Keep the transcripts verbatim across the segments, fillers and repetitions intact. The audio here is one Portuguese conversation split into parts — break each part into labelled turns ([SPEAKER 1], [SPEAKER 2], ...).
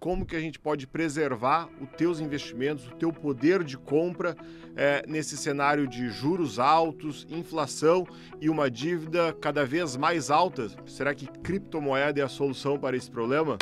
[SPEAKER 1] como que a gente pode preservar os teus investimentos, o teu poder de compra é, nesse cenário de juros altos, inflação e uma dívida cada vez mais alta. Será que criptomoeda é a solução para esse problema?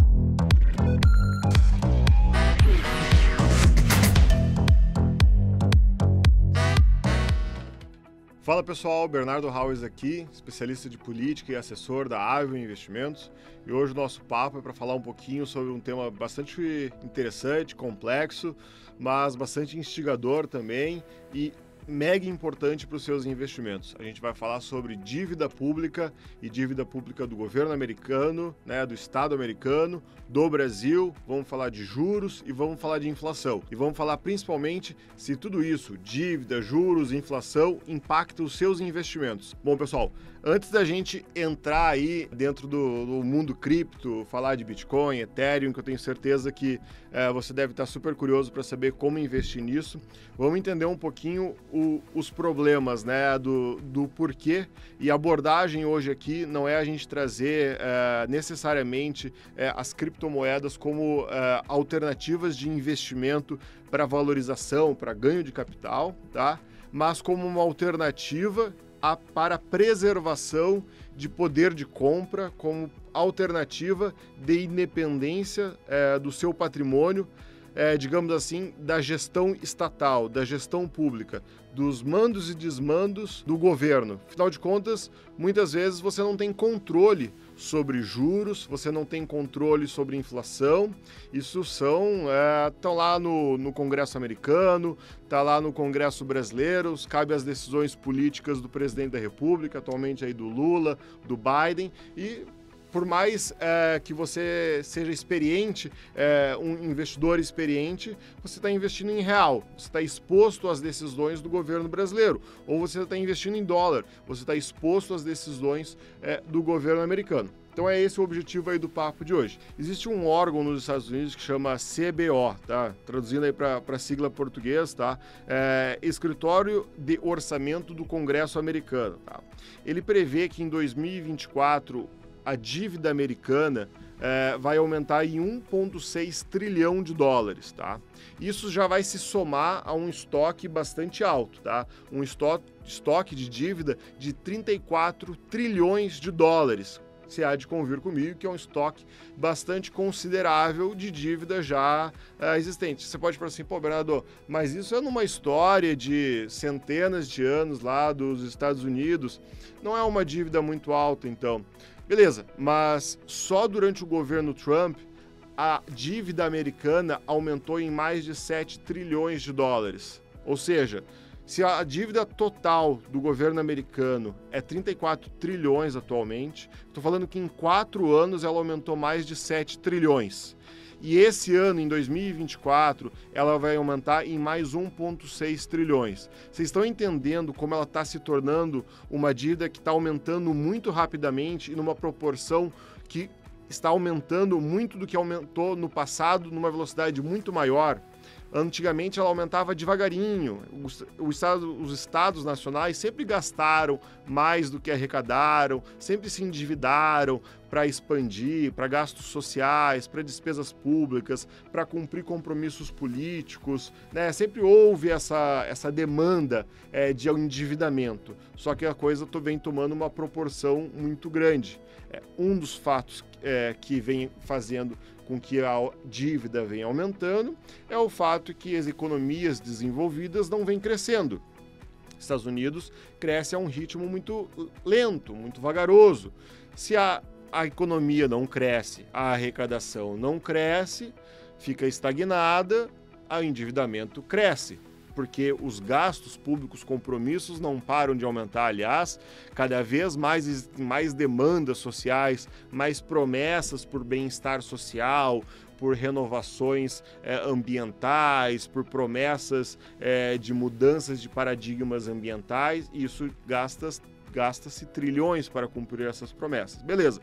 [SPEAKER 1] Fala pessoal, Bernardo Haues aqui, especialista de política e assessor da Avio Investimentos. E hoje o nosso papo é para falar um pouquinho sobre um tema bastante interessante, complexo, mas bastante instigador também e mega importante para os seus investimentos. A gente vai falar sobre dívida pública e dívida pública do governo americano, né, do Estado americano, do Brasil, vamos falar de juros e vamos falar de inflação. E vamos falar principalmente se tudo isso, dívida, juros, inflação, impacta os seus investimentos. Bom, pessoal, antes da gente entrar aí dentro do, do mundo cripto, falar de Bitcoin, Ethereum, que eu tenho certeza que é, você deve estar super curioso para saber como investir nisso, vamos entender um pouquinho o, os problemas, né, do, do porquê. E a abordagem hoje aqui não é a gente trazer é, necessariamente é, as criptomoedas como é, alternativas de investimento para valorização, para ganho de capital, tá? Mas como uma alternativa a, para preservação de poder de compra, como alternativa de independência é, do seu patrimônio, é, digamos assim, da gestão estatal, da gestão pública, dos mandos e desmandos do governo. Afinal de contas, muitas vezes você não tem controle sobre juros, você não tem controle sobre inflação. Isso são, estão é, lá no, no Congresso americano, está lá no Congresso brasileiro, cabe às decisões políticas do presidente da República, atualmente aí do Lula, do Biden, e por mais é, que você seja experiente, é, um investidor experiente, você está investindo em real, você está exposto às decisões do governo brasileiro, ou você está investindo em dólar, você está exposto às decisões é, do governo americano. Então é esse o objetivo aí do papo de hoje. Existe um órgão nos Estados Unidos que chama C B O, tá? Traduzindo aí para a sigla português, tá? É, Escritório de Orçamento do Congresso Americano, tá? Ele prevê que em dois mil e vinte e quatro a dívida americana é, vai aumentar em um vírgula seis trilhão de dólares, tá? Isso já vai se somar a um estoque bastante alto, tá? Um estoque, estoque de dívida de trinta e quatro trilhões de dólares. Você há de convir comigo que é um estoque bastante considerável de dívida já é, existente. Você pode falar assim, pô, Bernardo, mas isso é numa história de centenas de anos lá dos Estados Unidos, não é uma dívida muito alta, então. Beleza, mas só durante o governo Trump, a dívida americana aumentou em mais de sete trilhões de dólares. Ou seja, se a dívida total do governo americano é trinta e quatro trilhões atualmente, estou falando que em quatro anos ela aumentou mais de sete trilhões. E esse ano, em dois mil e vinte e quatro, ela vai aumentar em mais um vírgula seis trilhões. Vocês estão entendendo como ela está se tornando uma dívida que está aumentando muito rapidamente e numa proporção que está aumentando muito do que aumentou no passado, numa velocidade muito maior? Antigamente ela aumentava devagarinho, os, o estado, os estados nacionais sempre gastaram mais do que arrecadaram, sempre se endividaram para expandir, para gastos sociais, para despesas públicas, para cumprir compromissos políticos, né? Sempre houve essa, essa demanda é, de endividamento, só que a coisa vem tomando uma proporção muito grande. É, um dos fatos é, que vem fazendo com que a dívida venha aumentando é o fato que as economias desenvolvidas não vêm crescendo. Estados Unidos cresce a um ritmo muito lento, muito vagaroso. Se a, a economia não cresce, a arrecadação não cresce, fica estagnada, o endividamento cresce, porque os gastos públicos, compromissos não param de aumentar. Aliás, cada vez mais existem mais demandas sociais, mais promessas por bem-estar social, por renovações é, ambientais, por promessas é, de mudanças de paradigmas ambientais, e isso gasta, gasta-se trilhões para cumprir essas promessas. Beleza.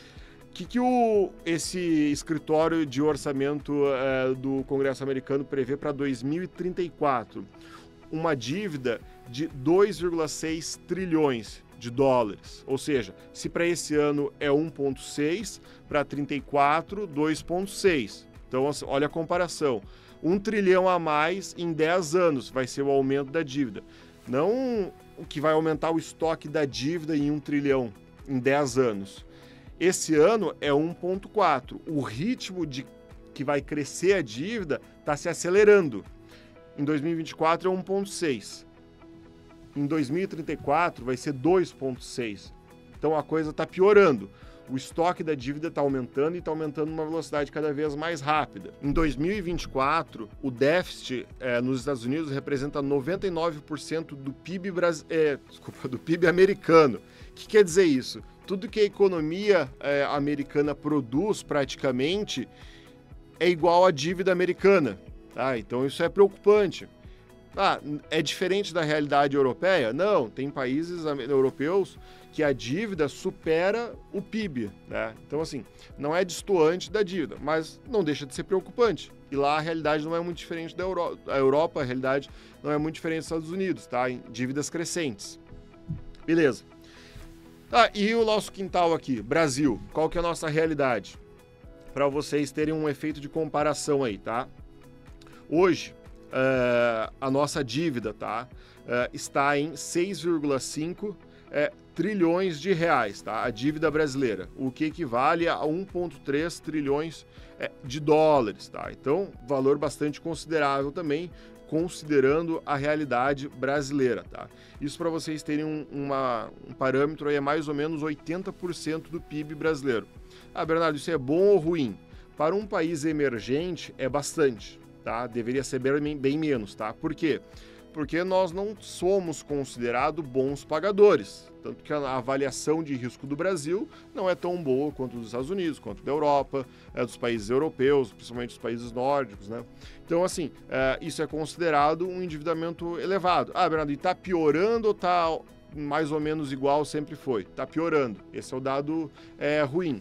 [SPEAKER 1] O que, que o, esse escritório de orçamento é, do Congresso americano prevê para dois mil e trinta e quatro? Uma dívida de dois vírgula seis trilhões de dólares. Ou seja, se para esse ano é um vírgula seis, para trinta e quatro, dois vírgula seis. Então, assim, olha a comparação. Um trilhão a mais em dez anos vai ser o aumento da dívida. Não o que vai aumentar o estoque da dívida em um trilhão em dez anos. Esse ano é um vírgula quatro. O ritmo de que vai crescer a dívida está se acelerando. Em dois mil e vinte e quatro é um vírgula seis. Em dois mil e trinta e quatro vai ser dois vírgula seis. Então a coisa está piorando. O estoque da dívida está aumentando e está aumentando numa velocidade cada vez mais rápida. Em dois mil e vinte e quatro, o déficit eh, nos Estados Unidos representa noventa e nove por cento do P I B, bras... eh, desculpa, do P I B americano. O que quer dizer isso? Tudo que a economia eh, americana produz praticamente é igual à dívida americana. Tá? Então isso é preocupante. Ah, é diferente da realidade europeia? Não, tem países europeus que a dívida supera o P I B, né? Então, assim, não é destoante da dívida, mas não deixa de ser preocupante. E lá a realidade não é muito diferente da Europa. A Europa, a realidade não é muito diferente dos Estados Unidos, tá? Em dívidas crescentes. Beleza. Tá, e o nosso quintal aqui, Brasil, qual que é a nossa realidade? Para vocês terem um efeito de comparação aí, tá? Hoje, Uh, a nossa dívida, tá? Uh, está em seis vírgula cinco uh, trilhões de reais, tá? A dívida brasileira, o que equivale a um vírgula três trilhões uh, de dólares, tá? Então, valor bastante considerável também, considerando a realidade brasileira, tá? Isso para vocês terem um, uma, um parâmetro aí, é mais ou menos oitenta por cento do P I B brasileiro. Ah, Bernardo, isso é bom ou ruim? Para um país emergente, é bastante. Tá? Deveria ser bem, bem menos, tá? Por quê? Porque nós não somos considerados bons pagadores. Tanto que a avaliação de risco do Brasil não é tão boa quanto dos Estados Unidos, quanto da Europa, é, dos países europeus, principalmente dos países nórdicos, né? Então, assim, é, isso é considerado um endividamento elevado. Ah, Bernardo, e está piorando ou está mais ou menos igual sempre foi? Está piorando. Esse é o dado é, ruim.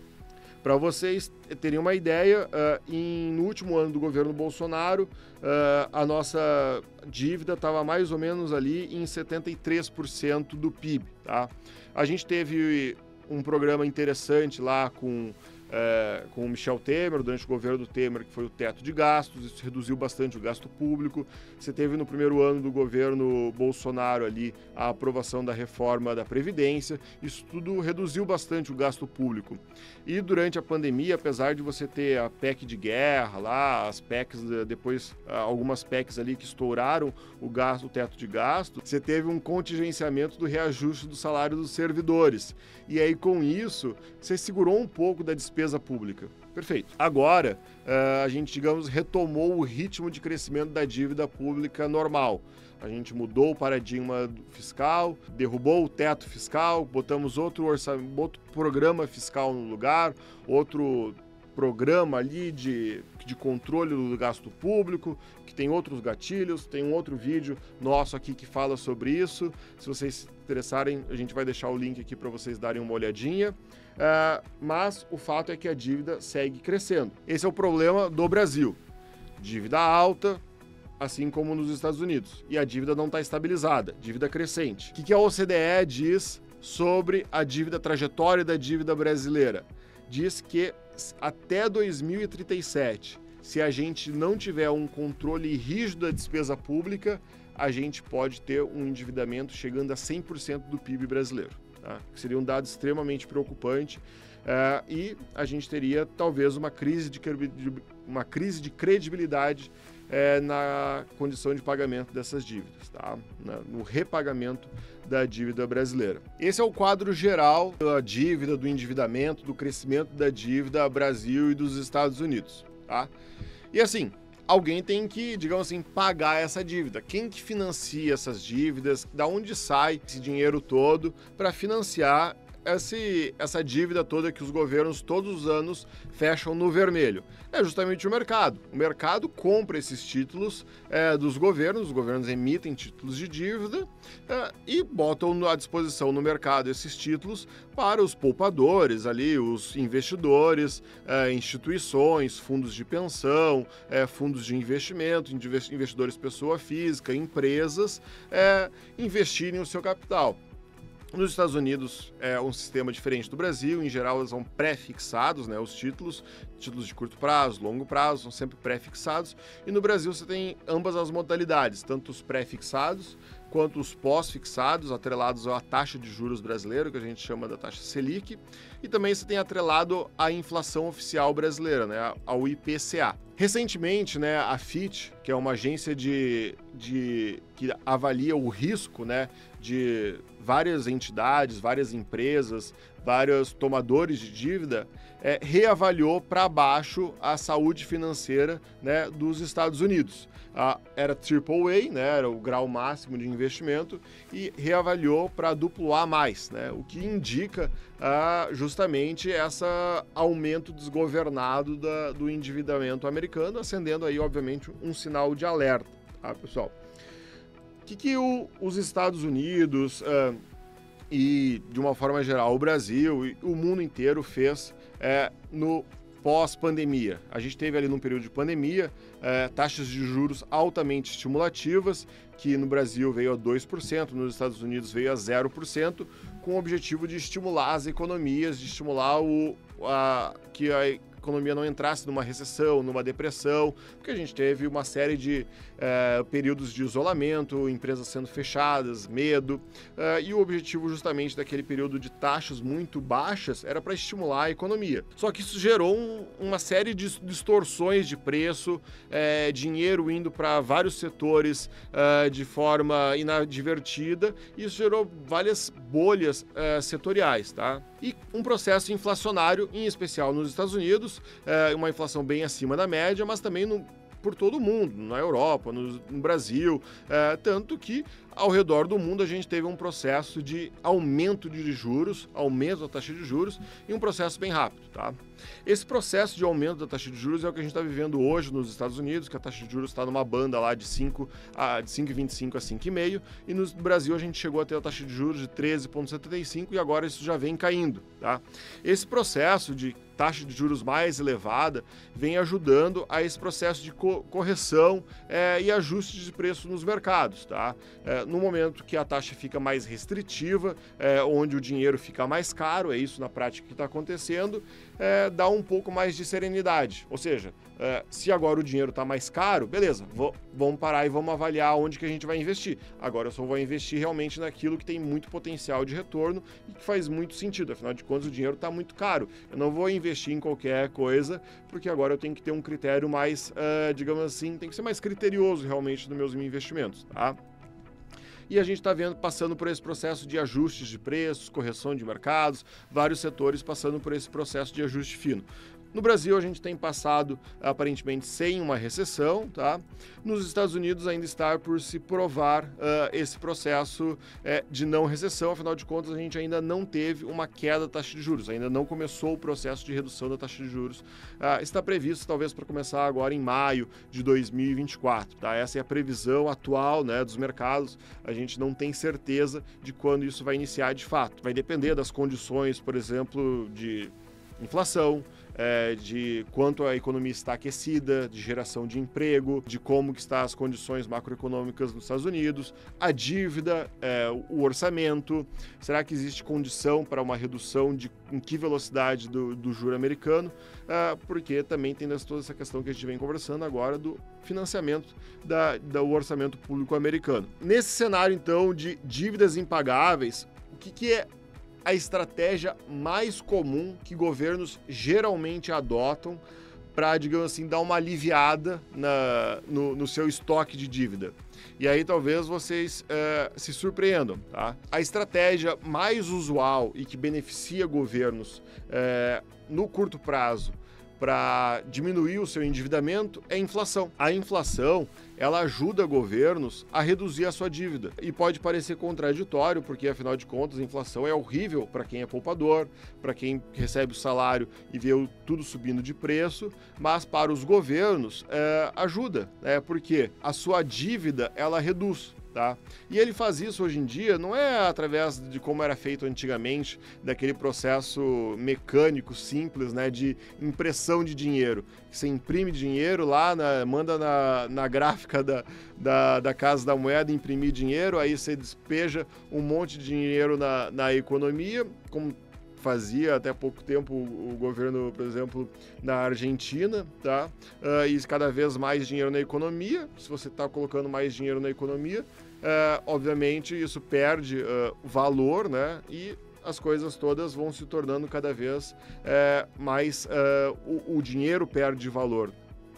[SPEAKER 1] Para vocês terem uma ideia, uh, em, no último ano do governo Bolsonaro, uh, a nossa dívida estava mais ou menos ali em setenta e três por cento do P I B. Tá? A gente teve um programa interessante lá com, uh, com o Michel Temer, durante o governo do Temer, que foi o teto de gastos, isso reduziu bastante o gasto público. Você teve no primeiro ano do governo Bolsonaro ali a aprovação da reforma da Previdência, isso tudo reduziu bastante o gasto público. E durante a pandemia, apesar de você ter a P E C de guerra lá, as P E Cs, depois algumas P E Cs ali que estouraram o gasto, o teto de gasto, você teve um contingenciamento do reajuste do salário dos servidores. E aí, com isso, você segurou um pouco da despesa pública. Perfeito. Agora, a gente, digamos, retomou o ritmo de crescimento da dívida pública normal. A gente mudou o paradigma fiscal, derrubou o teto fiscal, botamos outro, orçamento, outro programa fiscal no lugar, outro programa ali de, de controle do gasto público, que tem outros gatilhos, tem um outro vídeo nosso aqui que fala sobre isso. Se vocês se interessarem, a gente vai deixar o link aqui para vocês darem uma olhadinha. Uh, mas o fato é que a dívida segue crescendo. Esse é o problema do Brasil. Dívida alta, assim como nos Estados Unidos. E a dívida não está estabilizada, dívida crescente. O que, que a O C D E diz sobre a dívida, a trajetória da dívida brasileira? Diz que até dois mil e trinta e sete, se a gente não tiver um controle rígido da despesa pública, a gente pode ter um endividamento chegando a cem por cento do P I B brasileiro. Tá? Que seria um dado extremamente preocupante uh, e a gente teria talvez uma crise de, uma crise de credibilidade uh, na condição de pagamento dessas dívidas, tá? Na, no repagamento da dívida brasileira. Esse é o quadro geral da dívida, do endividamento, do crescimento da dívida Brasil e dos Estados Unidos. Tá? E assim, alguém tem que, digamos assim, pagar essa dívida. Quem que financia essas dívidas? Da onde sai esse dinheiro todo para financiar esse, essa dívida toda que os governos todos os anos fecham no vermelho? É justamente o mercado. O mercado compra esses títulos é, dos governos, os governos emitem títulos de dívida é, e botam à disposição no mercado esses títulos para os poupadores ali, os investidores, é, instituições, fundos de pensão, é, fundos de investimento, investidores pessoa física, empresas, é, investirem o seu capital. Nos Estados Unidos é um sistema diferente do Brasil, em geral eles são pré-fixados, né, os títulos, títulos de curto prazo, longo prazo, são sempre pré-fixados, e no Brasil você tem ambas as modalidades, tanto os pré-fixados quanto os pós-fixados, atrelados à taxa de juros brasileira, que a gente chama da taxa Selic, e também você tem atrelado à inflação oficial brasileira, né, ao I P C A. Recentemente, né, a Fitch, que é uma agência de, de, que avalia o risco, né, de várias entidades, várias empresas, vários tomadores de dívida, é, reavaliou para baixo a saúde financeira, né, dos Estados Unidos. Ah, era triplo A, né, era o grau máximo de investimento, e reavaliou para duplo A mais, né, o que indica ah, justamente esse aumento desgovernado da, do endividamento americano, acendendo aí, obviamente, um sinal de alerta, tá, pessoal? O que, que o, os Estados Unidos ah, e, de uma forma geral, o Brasil e o mundo inteiro fez é, no pós-pandemia? A gente teve ali num período de pandemia é, taxas de juros altamente estimulativas, que no Brasil veio a dois por cento, nos Estados Unidos veio a zero por cento, com o objetivo de estimular as economias, de estimular o, a, que a economia não entrasse numa recessão, numa depressão, porque a gente teve uma série de é, períodos de isolamento, empresas sendo fechadas, medo, é, e o objetivo justamente daquele período de taxas muito baixas era para estimular a economia. Só que isso gerou um, uma série de distorções de preço, é, dinheiro indo para vários setores é, de forma inadvertida, e isso gerou várias bolhas é, setoriais, tá? E um processo inflacionário, em especial nos Estados Unidos, é, uma inflação bem acima da média, mas também no, por todo o mundo, na Europa, no, no Brasil, é, tanto que ao redor do mundo a gente teve um processo de aumento de juros, aumento da taxa de juros, e um processo bem rápido, tá? Esse processo de aumento da taxa de juros é o que a gente está vivendo hoje nos Estados Unidos, que a taxa de juros está numa banda lá de cinco vírgula vinte e cinco a cinco vírgula cinco, e no Brasil a gente chegou a ter a taxa de juros de treze vírgula setenta e cinco e agora isso já vem caindo, tá? Esse processo de taxa de juros mais elevada vem ajudando a esse processo de co correção é, e ajuste de preço nos mercados, tá? É, no momento que a taxa fica mais restritiva, é, onde o dinheiro fica mais caro, é isso na prática que está acontecendo, é, dá um pouco mais de serenidade. Ou seja, é, se agora o dinheiro está mais caro, beleza, vou, vamos parar e vamos avaliar onde que a gente vai investir. Agora eu só vou investir realmente naquilo que tem muito potencial de retorno e que faz muito sentido. Afinal de contas, o dinheiro está muito caro. Eu não vou investir em qualquer coisa, porque agora eu tenho que ter um critério mais, uh, digamos assim, tem que ser mais criterioso realmente nos meus investimentos, tá? E a gente está vendo, passando por esse processo de ajustes de preços, correção de mercados, vários setores passando por esse processo de ajuste fino. No Brasil, a gente tem passado, aparentemente, sem uma recessão, tá? Nos Estados Unidos, ainda está por se provar uh, esse processo uh, de não recessão. Afinal de contas, a gente ainda não teve uma queda da taxa de juros, ainda não começou o processo de redução da taxa de juros. Uh, está previsto, talvez, para começar agora em maio de dois mil e vinte e quatro, tá? Essa é a previsão atual, né, dos mercados. A gente não tem certeza de quando isso vai iniciar de fato. Vai depender das condições, por exemplo, de inflação, É, de quanto a economia está aquecida, de geração de emprego, de como que estão as condições macroeconômicas nos Estados Unidos, a dívida, é, o orçamento, será que existe condição para uma redução de em que velocidade do, do juro americano, é, porque também tem toda essa questão que a gente vem conversando agora do financiamento da, do orçamento público americano. Nesse cenário, então, de dívidas impagáveis, o que, que é a estratégia mais comum que governos geralmente adotam para, digamos assim, dar uma aliviada na, no, no seu estoque de dívida? E aí talvez vocês uh, se surpreendam, tá? A estratégia mais usual e que beneficia governos uh, no curto prazo para diminuir o seu endividamento é a inflação. A inflação, ela ajuda governos a reduzir a sua dívida. E pode parecer contraditório, porque afinal de contas a inflação é horrível para quem é poupador, para quem recebe o salário e vê tudo subindo de preço, mas para os governos é, ajuda, né? Porque a sua dívida, ela reduz. Tá? E ele faz isso hoje em dia não é através de como era feito antigamente, daquele processo mecânico simples, né, de impressão de dinheiro. Você imprime dinheiro lá, na, manda na, na gráfica da, da, da Casa da Moeda imprimir dinheiro, aí você despeja um monte de dinheiro na, na economia, como fazia até pouco tempo o, o governo, por exemplo, na Argentina, tá? Uh, e cada vez mais dinheiro na economia. Se você está colocando mais dinheiro na economia, uh, obviamente isso perde uh, valor, né? E as coisas todas vão se tornando cada vez uh, mais... Uh, o, o dinheiro perde valor.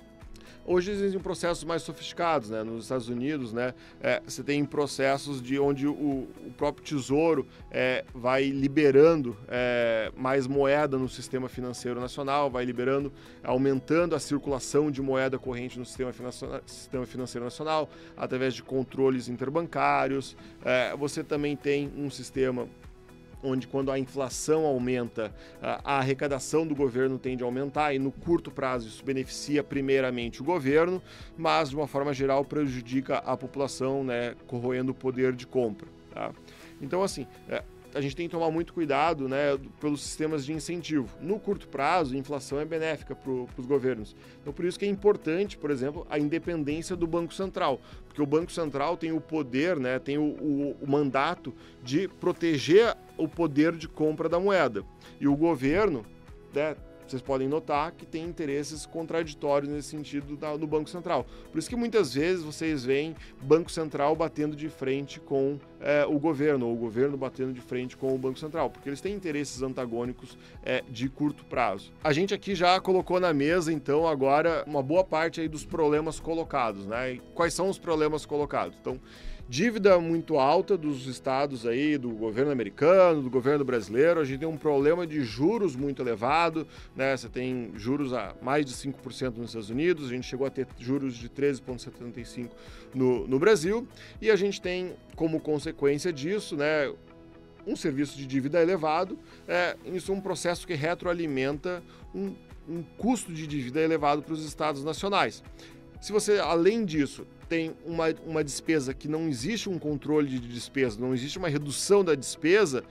[SPEAKER 1] Hoje existem processos mais sofisticados, né? Nos Estados Unidos, né? É, você tem processos de onde o, o próprio tesouro é, vai liberando é, mais moeda no sistema financeiro nacional, vai liberando, aumentando a circulação de moeda corrente no sistema, sistema financeiro nacional, através de controles interbancários. É, você também tem um sistema onde quando a inflação aumenta, a arrecadação do governo tende a aumentar e no curto prazo isso beneficia primeiramente o governo, mas de uma forma geral prejudica a população, né, corroendo o poder de compra. Tá? Então, assim, a gente tem que tomar muito cuidado, né, pelos sistemas de incentivo. No curto prazo, a inflação é benéfica para os governos. Então, por isso que é importante, por exemplo, a independência do Banco Central, porque o Banco Central tem o poder, né, tem o, o, o mandato de proteger o poder de compra da moeda. E o governo, né, vocês podem notar que tem interesses contraditórios nesse sentido no Banco Central. Por isso que muitas vezes vocês veem Banco Central batendo de frente com é, o governo, ou o governo batendo de frente com o Banco Central, porque eles têm interesses antagônicos é, de curto prazo. A gente aqui já colocou na mesa, então, agora uma boa parte aí dos problemas colocados, né? E quais são os problemas colocados? Então, dívida muito alta dos estados aí, do governo americano, do governo brasileiro. A gente tem um problema de juros muito elevado, né? Você tem juros a mais de cinco por cento nos Estados Unidos, a gente chegou a ter juros de treze vírgula setenta e cinco por cento no, no Brasil, e a gente tem como consequência disso, né, um serviço de dívida elevado. É, isso é um processo que retroalimenta um, um custo de dívida elevado para os estados nacionais. Se você, além disso, tem uma, uma despesa que não existe um controle de despesa, não existe uma redução da despesa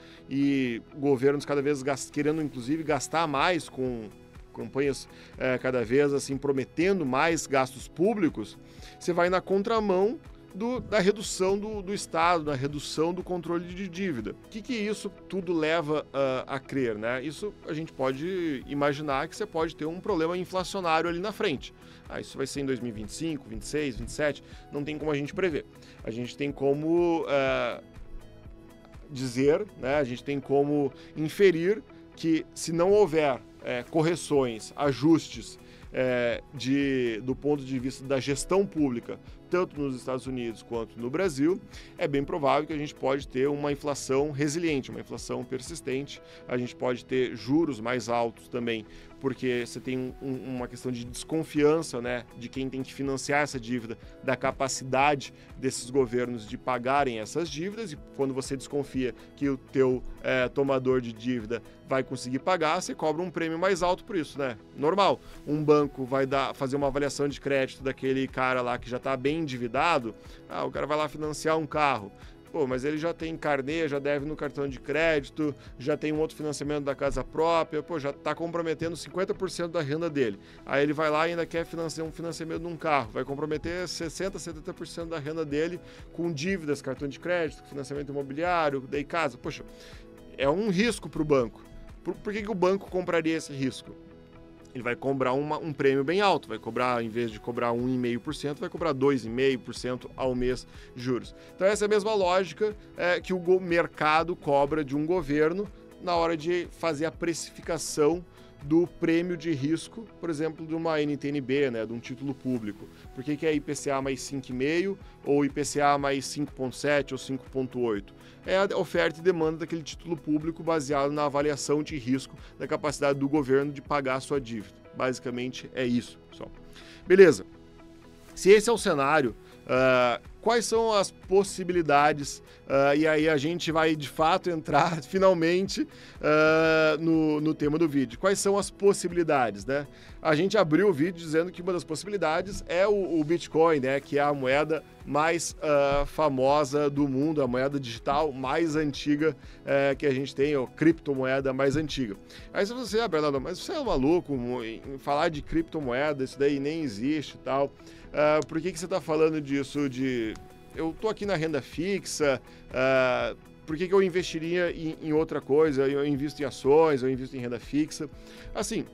[SPEAKER 1] e governos cada vez gast, querendo, inclusive, gastar mais com campanhas é, cada vez assim prometendo mais gastos públicos, você vai na contramão do, da redução do, do Estado, da redução do controle de dívida. O que, que isso tudo leva uh, a crer, né? Isso a gente pode imaginar que você pode ter um problema inflacionário ali na frente. Ah, isso vai ser em dois mil e vinte e cinco, vinte e seis, vinte e sete, não tem como a gente prever. A gente tem como uh, dizer, né? A gente tem como inferir que se não houver é, correções, ajustes é, de, do ponto de vista da gestão pública, tanto nos Estados Unidos quanto no Brasil, é bem provável que a gente pode ter uma inflação resiliente, uma inflação persistente, a gente pode ter juros mais altos também, porque você tem um, uma questão de desconfiança, né, de quem tem que financiar essa dívida, da capacidade desses governos de pagarem essas dívidas, e quando você desconfia que o teu é, tomador de dívida vai conseguir pagar, você cobra um prêmio mais alto por isso, né? Normal. Um banco vai dar, fazer uma avaliação de crédito daquele cara lá que já está bem endividado, ah, o cara vai lá financiar um carro. Pô, mas ele já tem carnê, já deve no cartão de crédito, já tem um outro financiamento da casa própria, pô, já está comprometendo cinquenta por cento da renda dele. Aí ele vai lá e ainda quer financiar um financiamento de um carro, vai comprometer sessenta por cento, setenta por cento da renda dele com dívidas, cartão de crédito, financiamento imobiliário, daí casa. Poxa, é um risco para o banco. Por, por que, que o banco compraria esse risco? Ele vai cobrar uma, um prêmio bem alto, vai cobrar, em vez de cobrar um vírgula cinco por cento, vai cobrar dois vírgula cinco por cento ao mês de juros. Então essa é a mesma lógica é, que o mercado cobra de um governo na hora de fazer a precificação do prêmio de risco, por exemplo, de uma N T N B, né, de um título público. Por que, que é I P C A mais cinco vírgula cinco ou I P C A mais cinco vírgula sete ou cinco vírgula oito? É a oferta e demanda daquele título público baseado na avaliação de risco da capacidade do governo de pagar a sua dívida. Basicamente é isso, pessoal. Beleza. Se esse é o cenário, uh, quais são as possibilidades? Uh, e aí a gente vai, de fato, entrar finalmente uh, no, no tema do vídeo. Quais são as possibilidades, né? A gente abriu o vídeo dizendo que uma das possibilidades é o, o Bitcoin, né, que é a moeda mais uh, famosa do mundo, a moeda digital mais antiga uh, que a gente tem, a criptomoeda mais antiga. Aí se você, ah, Bernardo, mas você é maluco em falar de criptomoeda, isso daí nem existe e tal. Uh, por que, que você está falando disso de... Eu tô aqui na renda fixa, uh, por que, que eu investiria em, em outra coisa? Eu invisto em ações, eu invisto em renda fixa. Assim,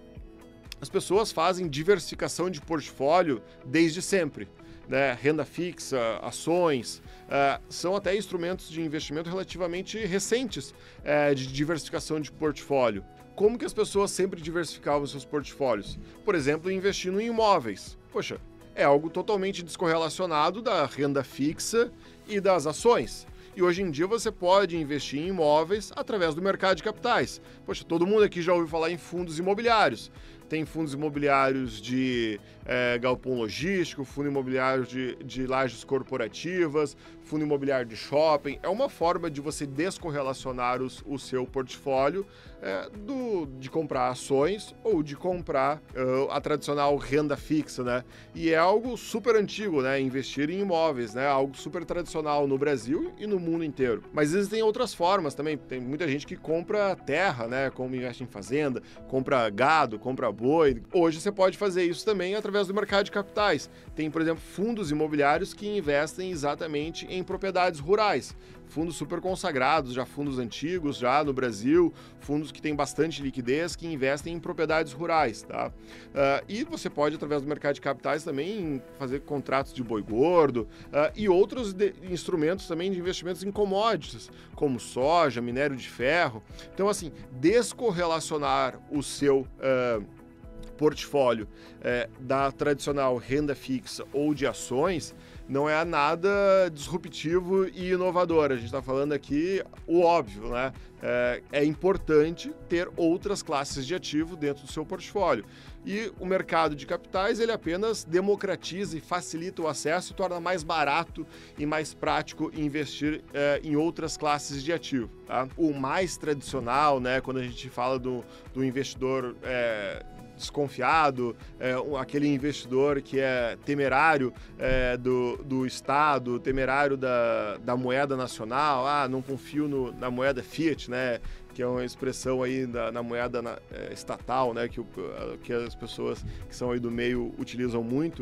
[SPEAKER 1] as pessoas fazem diversificação de portfólio desde sempre, né? Renda fixa, ações, uh, são até instrumentos de investimento relativamente recentes uh, de diversificação de portfólio. Como que as pessoas sempre diversificavam seus portfólios? Por exemplo, investindo em imóveis. Poxa, é algo totalmente descorrelacionado da renda fixa e das ações. E hoje em dia você pode investir em imóveis através do mercado de capitais. Poxa, todo mundo aqui já ouviu falar em fundos imobiliários. Tem fundos imobiliários de é, galpão logístico, fundo imobiliário de, de lajes corporativas, fundo imobiliário de shopping. É uma forma de você descorrelacionar os, o seu portfólio é, do, de comprar ações ou de comprar uh, a tradicional renda fixa, né? E é algo super antigo, né? Investir em imóveis, né? Algo super tradicional no Brasil e no mundo inteiro. Mas existem outras formas também. Tem muita gente que compra terra, né? Como investe em fazenda, compra gado, compra boi. Hoje você pode fazer isso também através do mercado de capitais. Tem, por exemplo, fundos imobiliários que investem exatamente em propriedades rurais. Fundos super consagrados, já fundos antigos, já no Brasil, fundos que têm bastante liquidez, que investem em propriedades rurais, tá? Uh, e você pode, através do mercado de capitais, também fazer contratos de boi gordo uh, e outros de, instrumentos também de investimentos em commodities, como soja, minério de ferro. Então, assim, descorrelacionar o seu... Uh, portfólio é, da tradicional renda fixa ou de ações não é nada disruptivo e inovador. A gente está falando aqui o óbvio, né? É, é importante ter outras classes de ativo dentro do seu portfólio. E o mercado de capitais, ele apenas democratiza e facilita o acesso e torna mais barato e mais prático investir é, em outras classes de ativo. Tá? O mais tradicional, né, quando a gente fala do, do investidor... É, desconfiado, é, um, aquele investidor que é temerário é, do, do Estado, temerário da, da moeda nacional, ah, não confio no, na moeda fiat, né? Que é uma expressão aí da, na moeda na, é, estatal, né? Que, o, que as pessoas que são aí do meio utilizam muito,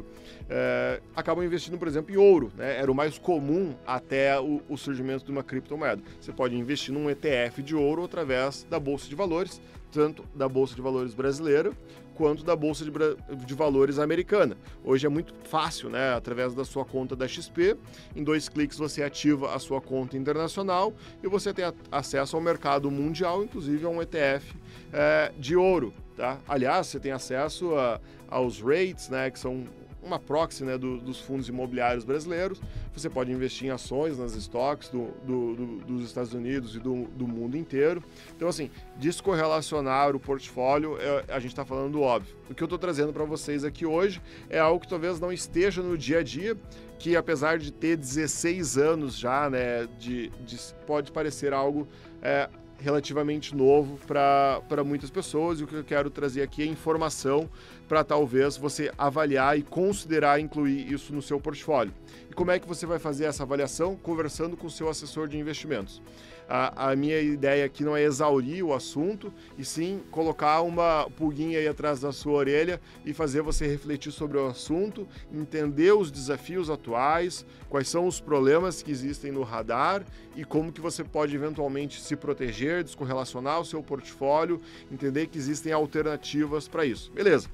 [SPEAKER 1] é, acabam investindo, por exemplo, em ouro, né? Era o mais comum até o, o surgimento de uma criptomoeda. Você pode investir num E T F de ouro através da Bolsa de Valores, tanto da Bolsa de Valores brasileira, quanto da Bolsa de, de Valores americana. Hoje é muito fácil, né? Através da sua conta da X P, em dois cliques você ativa a sua conta internacional e você tem a, acesso ao mercado mundial, inclusive a um E T F é, de ouro, tá? Aliás, você tem acesso a, aos rates, né? Que são uma proxy, né, do, dos fundos imobiliários brasileiros. Você pode investir em ações nas estoques do, do, do, dos Estados Unidos e do, do mundo inteiro. Então, assim, descorrelacionar o portfólio, é, a gente está falando do óbvio. O que eu estou trazendo para vocês aqui hoje é algo que talvez não esteja no dia a dia, que apesar de ter dezesseis anos já, né, de, de, pode parecer algo... É, relativamente novo para muitas pessoas, e o que eu quero trazer aqui é informação para talvez você avaliar e considerar incluir isso no seu portfólio. E como é que você vai fazer essa avaliação? Conversando com o seu assessor de investimentos. A, a minha ideia aqui não é exaurir o assunto, e sim colocar uma pulguinha aí atrás da sua orelha e fazer você refletir sobre o assunto, entender os desafios atuais, quais são os problemas que existem no radar e como que você pode eventualmente se proteger, descorrelacionar o seu portfólio, entender que existem alternativas para isso. Beleza.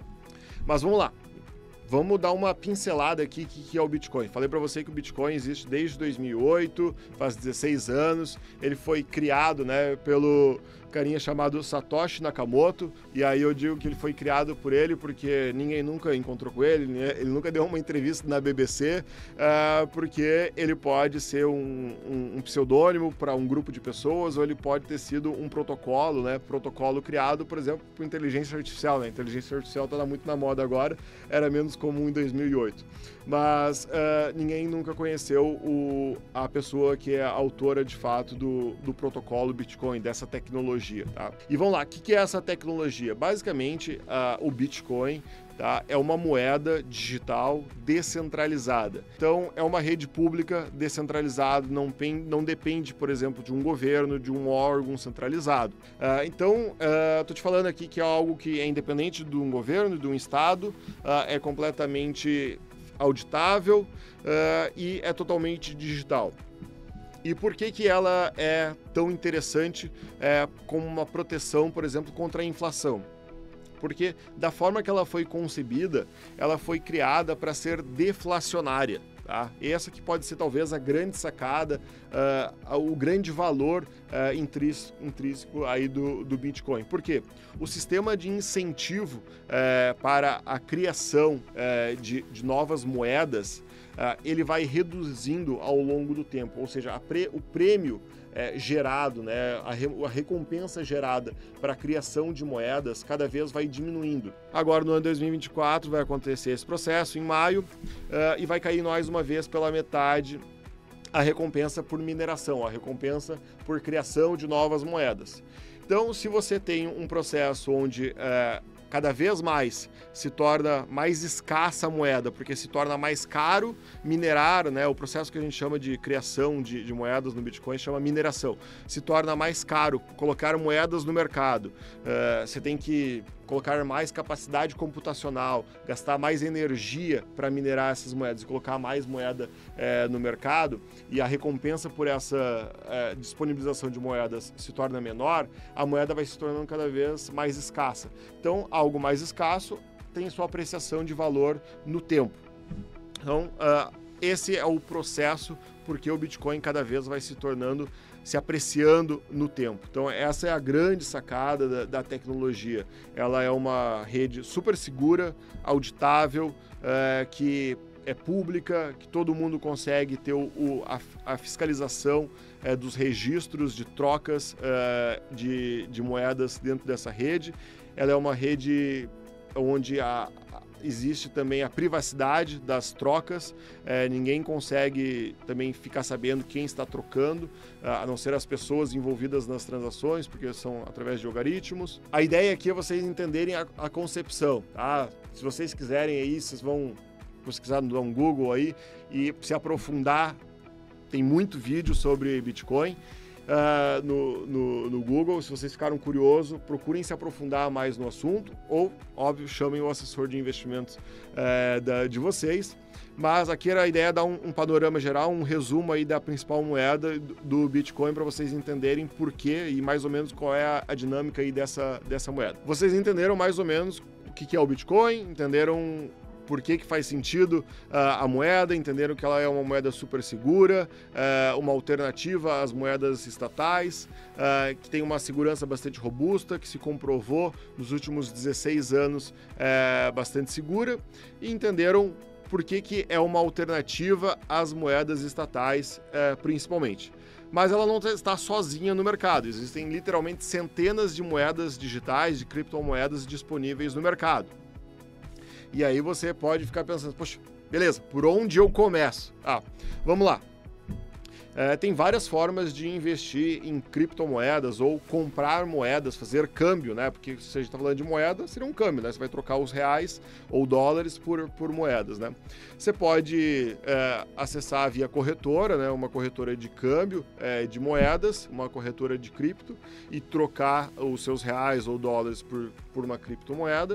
[SPEAKER 1] Mas vamos lá. Vamos dar uma pincelada aqui que, que é o Bitcoin. Falei para você que o Bitcoin existe desde dois mil e oito, faz dezesseis anos. Ele foi criado, né, pelo carinha chamado Satoshi Nakamoto, e aí eu digo que ele foi criado por ele porque ninguém nunca encontrou com ele, né? Ele nunca deu uma entrevista na B B C, uh, porque ele pode ser um, um, um pseudônimo para um grupo de pessoas, ou ele pode ter sido um protocolo, né? Protocolo criado, por exemplo, por inteligência artificial, né? Inteligência artificial está muito na moda agora, era menos comum em dois mil e oito. Mas uh, ninguém nunca conheceu o, a pessoa que é a autora, de fato, do, do protocolo Bitcoin, dessa tecnologia, tá? E vamos lá, o que, que é essa tecnologia? Basicamente, uh, o Bitcoin, tá, é uma moeda digital descentralizada. Então, é uma rede pública descentralizada, não, pen, não depende, por exemplo, de um governo, de um órgão centralizado. Uh, então, estou uh, te falando aqui que é algo que é independente de um governo, de um estado, uh, é completamente auditável uh, e é totalmente digital. E por que que ela é tão interessante é, como uma proteção, por exemplo, contra a inflação? Porque da forma que ela foi concebida, ela foi criada para ser deflacionária. Tá? Essa que pode ser talvez a grande sacada, uh, o grande valor uh, intrínseco, intrínseco aí do, do Bitcoin. Por quê? O sistema de incentivo uh, para a criação uh, de, de novas moedas, uh, ele vai reduzindo ao longo do tempo, ou seja, a pre, o prêmio É, gerado, né, a, re, a recompensa gerada para a criação de moedas cada vez vai diminuindo. Agora, no ano dois mil e vinte e quatro, vai acontecer esse processo, em maio, uh, e vai cair mais uma vez pela metade a recompensa por mineração, a recompensa por criação de novas moedas. Então, se você tem um processo onde uh, cada vez mais se torna mais escassa a moeda, porque se torna mais caro minerar, né? O processo que a gente chama de criação de, de moedas no Bitcoin chama mineração. Se torna mais caro colocar moedas no mercado. Uh, você tem que colocar mais capacidade computacional, gastar mais energia para minerar essas moedas e colocar mais moeda é, no mercado, e a recompensa por essa é, disponibilização de moedas se torna menor, a moeda vai se tornando cada vez mais escassa. Então, algo mais escasso tem sua apreciação de valor no tempo. Então, uh, esse é o processo porque o Bitcoin cada vez vai se tornando, se apreciando no tempo. Então, essa é a grande sacada da, da tecnologia. Ela é uma rede super segura, auditável, é, que é pública, que todo mundo consegue ter o, o, a, a fiscalização é, dos registros de trocas é, de, de moedas dentro dessa rede. Ela é uma rede onde a existe também a privacidade das trocas, é, ninguém consegue também ficar sabendo quem está trocando, a não ser as pessoas envolvidas nas transações, porque são através de algoritmos. A ideia aqui é vocês entenderem a, a concepção, tá? Se vocês quiserem aí, vocês vão pesquisar no um Google aí e se aprofundar, tem muito vídeo sobre Bitcoin. Uh, no, no, no Google, se vocês ficaram curiosos, procurem se aprofundar mais no assunto ou, óbvio, chamem o assessor de investimentos uh, da, de vocês. Mas aqui era a ideia dar um, um panorama geral, um resumo aí da principal moeda do, do Bitcoin para vocês entenderem por quê e mais ou menos qual é a, a dinâmica aí dessa, dessa moeda. Vocês entenderam mais ou menos o que, que é o Bitcoin, entenderam por que que faz sentido uh, a moeda, entenderam que ela é uma moeda super segura, uh, uma alternativa às moedas estatais, uh, que tem uma segurança bastante robusta, que se comprovou nos últimos dezesseis anos uh, bastante segura, e entenderam por que que é uma alternativa às moedas estatais, uh, principalmente. Mas ela não está sozinha no mercado, existem literalmente centenas de moedas digitais, de criptomoedas disponíveis no mercado. E aí você pode ficar pensando, poxa, beleza, por onde eu começo? Ah, vamos lá. É, tem várias formas de investir em criptomoedas ou comprar moedas, fazer câmbio, né? Porque se a gente está falando de moeda, seria um câmbio, né? Você vai trocar os reais ou dólares por, por moedas, né? Você pode é, acessar via corretora, né? Uma corretora de câmbio é, de moedas, uma corretora de cripto, e trocar os seus reais ou dólares por, por uma criptomoeda.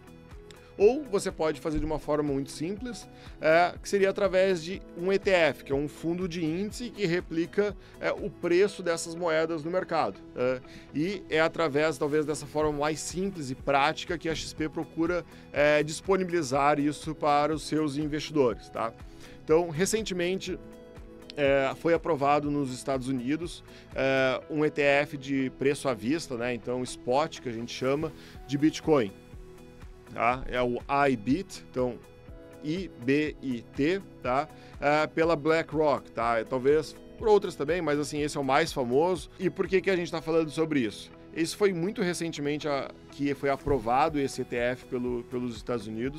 [SPEAKER 1] Ou você pode fazer de uma forma muito simples, é, que seria através de um E T F, que é um fundo de índice que replica é, o preço dessas moedas no mercado. É, e é através, talvez, dessa forma mais simples e prática que a X P procura é, disponibilizar isso para os seus investidores, tá? Então, recentemente, É, foi aprovado nos Estados Unidos é, um E T F de preço à vista, né? Então spot, que a gente chama, de Bitcoin. Tá? É o I B I T, então I B I T, tá? É, pela BlackRock, tá? Talvez por outras também, mas assim, esse é o mais famoso. E por que que a gente está falando sobre isso? Isso foi muito recentemente a, que foi aprovado esse E T F pelo, pelos Estados Unidos,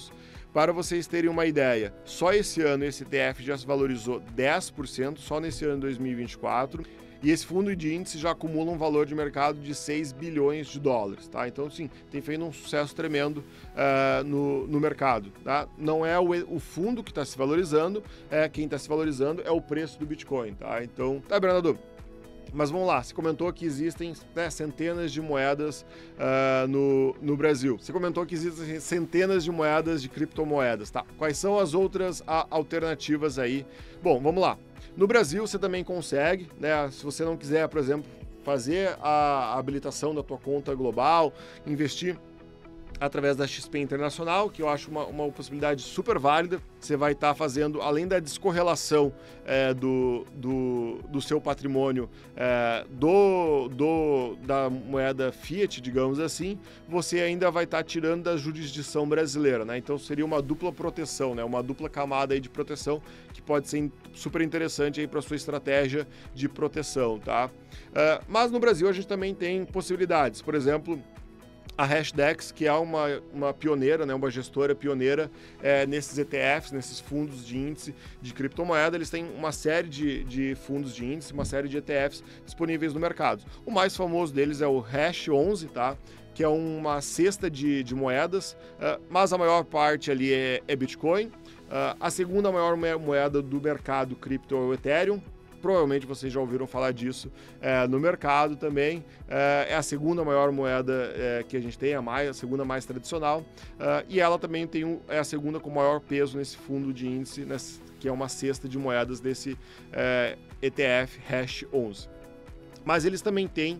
[SPEAKER 1] Para vocês terem uma ideia, só esse ano esse E T F já se valorizou dez por cento, só nesse ano de dois mil e vinte e quatro, e esse fundo de índice já acumula um valor de mercado de seis bilhões de dólares, tá? Então, sim, tem feito um sucesso tremendo uh, no, no mercado, tá? Não é o, o fundo que está se valorizando, é quem está se valorizando é o preço do Bitcoin, tá? Então, tá, Bernardo? Mas vamos lá, você comentou que existem, né, centenas de moedas uh, no, no Brasil. Você comentou que existem centenas de moedas, de criptomoedas, tá? Quais são as outras a, alternativas aí? Bom, vamos lá. No Brasil você também consegue, né? Se você não quiser, por exemplo, fazer a habilitação da tua conta global, investir através da X P Internacional, que eu acho uma, uma possibilidade super válida. Você vai estar tá fazendo, além da descorrelação é, do, do, do seu patrimônio é, do, do, da moeda fiat, digamos assim, você ainda vai estar tá tirando da jurisdição brasileira, né? Então seria uma dupla proteção, né? Uma dupla camada aí de proteção que pode ser super interessante aí para sua estratégia de proteção, tá? É, mas no Brasil a gente também tem possibilidades, por exemplo, a Hashdex, que é uma, uma pioneira, né, uma gestora pioneira é, nesses E T Fs, nesses fundos de índice de criptomoeda. Eles têm uma série de, de fundos de índice, uma série de E T Fs disponíveis no mercado. O mais famoso deles é o Hash onze, tá? Que é uma cesta de, de moedas, uh, mas a maior parte ali é, é Bitcoin. Uh, a segunda maior moeda do mercado cripto é o Ethereum. Provavelmente vocês já ouviram falar disso é, no mercado também. É, é a segunda maior moeda é, que a gente tem, a, mais, a segunda mais tradicional. É, e ela também tem um, é a segunda com maior peso nesse fundo de índice, nesse, que é uma cesta de moedas desse é, E T F Hash onze. Mas eles também têm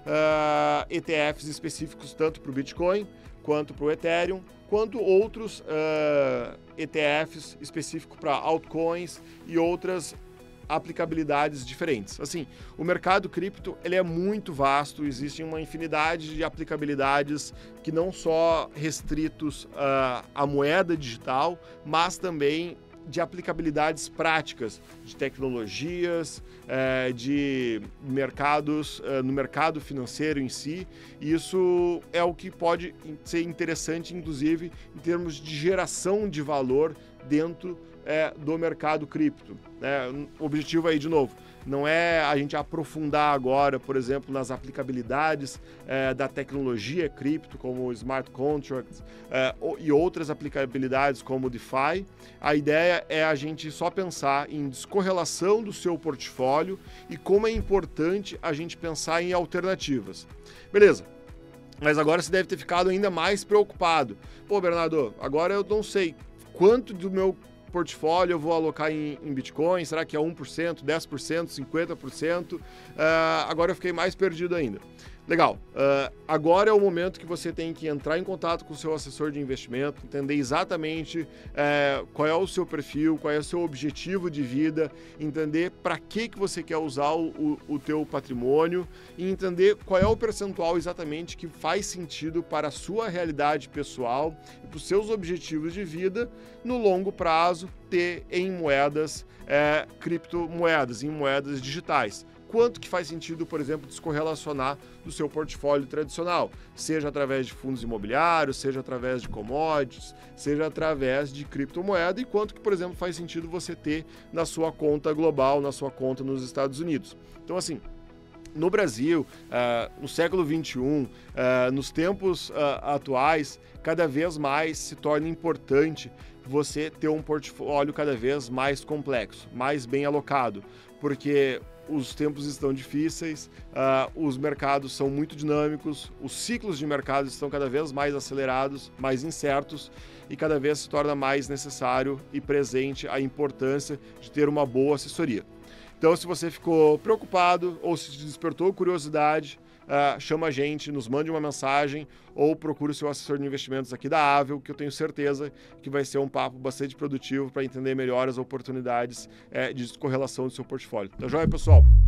[SPEAKER 1] uh, E T Fs específicos tanto para o Bitcoin, quanto para o Ethereum, quanto outros uh, E T Fs específicos para altcoins e outras aplicabilidades diferentes. Assim, o mercado cripto ele é muito vasto, existe uma infinidade de aplicabilidades que não só restritos uh, à moeda digital, mas também de aplicabilidades práticas, de tecnologias, eh, de mercados, eh, no mercado financeiro em si. Isso é o que pode ser interessante, inclusive, em termos de geração de valor dentro é, do mercado cripto. Né? O objetivo aí, de novo, não é a gente aprofundar agora, por exemplo, nas aplicabilidades é, da tecnologia cripto, como smart contracts é, e outras aplicabilidades como o DeFi. A ideia é a gente só pensar em descorrelação do seu portfólio e como é importante a gente pensar em alternativas. Beleza? Mas agora você deve ter ficado ainda mais preocupado. Pô, Bernardo, agora eu não sei quanto do meu portfólio eu vou alocar em, em Bitcoin, será que é um por cento, dez por cento, cinquenta por cento? Uh, agora eu fiquei mais perdido ainda. Legal, uh, agora é o momento que você tem que entrar em contato com o seu assessor de investimento, entender exatamente uh, qual é o seu perfil, qual é o seu objetivo de vida, entender para que, que você quer usar o, o, o teu patrimônio e entender qual é o percentual exatamente que faz sentido para a sua realidade pessoal e para os seus objetivos de vida no longo prazo ter em moedas, uh, criptomoedas, em moedas digitais. Quanto que faz sentido, por exemplo, descorrelacionar do seu portfólio tradicional, seja através de fundos imobiliários, seja através de commodities, seja através de criptomoeda, e quanto que, por exemplo, faz sentido você ter na sua conta global, na sua conta nos Estados Unidos. Então, assim, no Brasil, uh, no século vinte e um, uh, nos tempos uh, atuais, cada vez mais se torna importante você ter um portfólio cada vez mais complexo, mais bem alocado, porque os tempos estão difíceis, uh, os mercados são muito dinâmicos, os ciclos de mercado estão cada vez mais acelerados, mais incertos, e cada vez se torna mais necessário e presente a importância de ter uma boa assessoria. Então, se você ficou preocupado ou se despertou curiosidade, uh, chama a gente, nos mande uma mensagem ou procure o seu assessor de investimentos aqui da Avel, que eu tenho certeza que vai ser um papo bastante produtivo para entender melhor as oportunidades uh, de correlação do seu portfólio. Tá joia, pessoal?